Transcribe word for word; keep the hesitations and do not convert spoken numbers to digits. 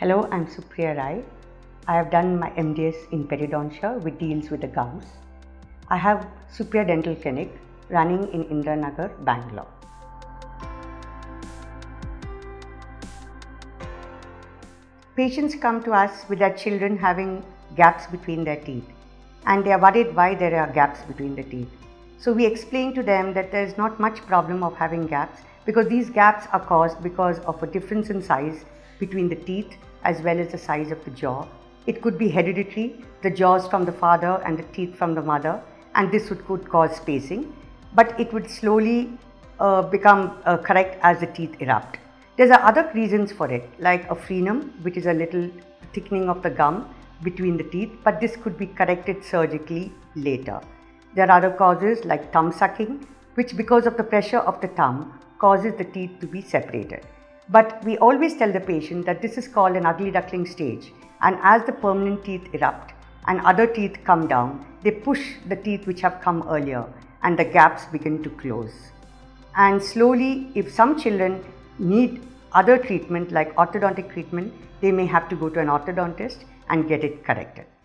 Hello, I'm Supriya A Rai. I have done my M D S in periodontia, which deals with the gums. I have Supriya Dental Clinic running in Indranagar, Bangalore. Patients come to us with their children having gaps between their teeth, and they are worried why there are gaps between the teeth. So we explain to them that there is not much problem of having gaps because these gaps are caused because of a difference in size between the teeth as well as the size of the jaw. It could be hereditary, the jaws from the father and the teeth from the mother, and this would, could cause spacing, but it would slowly uh, become uh, correct as the teeth erupt. There are other reasons for it, like a frenum, which is a little thickening of the gum between the teeth, but this could be corrected surgically later. There are other causes like thumb sucking, which because of the pressure of the thumb causes the teeth to be separated. But we always tell the patient that this is called an ugly duckling stage, and as the permanent teeth erupt and other teeth come down, they push the teeth which have come earlier and the gaps begin to close. And slowly, if some children need other treatment like orthodontic treatment, they may have to go to an orthodontist and get it corrected.